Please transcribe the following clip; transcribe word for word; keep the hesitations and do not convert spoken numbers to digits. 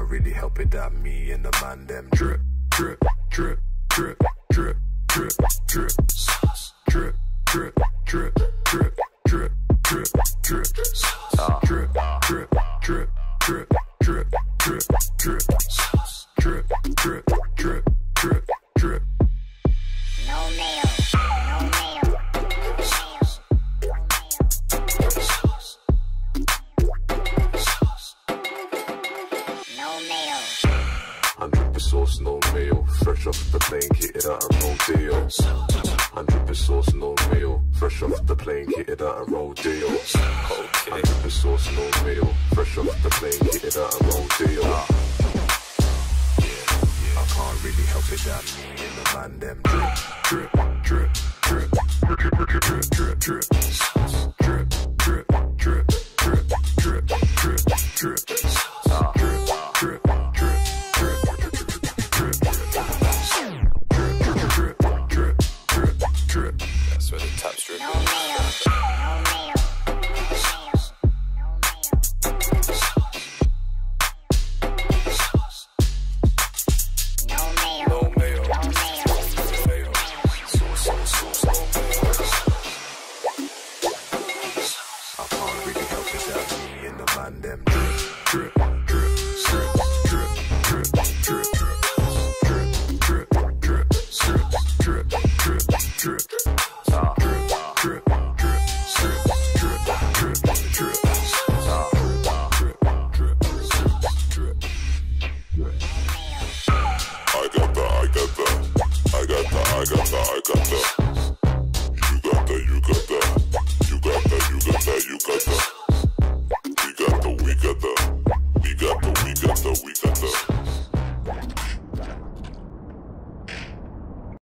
can't really help it that me and the man them drip, drip, drip, drip, drip, drip, drip, sauce, drip, drip, drip, drip, drip, drip, drip, sauce, drip, drip, drip, drip, drip, drip, drip, sauce, drip, drip, drip, drip, drip. No mayo, no mayo, sauce, sauce, sauce, no mayo. I'm dripping sauce, no mayo. Fresh off the plane, kitted out a rodeo. I'm dripping sauce, no mayo. Fresh off the plane, kitted out a rodeo. Okay. I'm dripping sauce, no mayo. Fresh off the plane, kitted out a rodeo. Uh. Yeah, I can't really help it that me and the man them drip, drip, drip, drip, drip, drip, drip, drip, drip.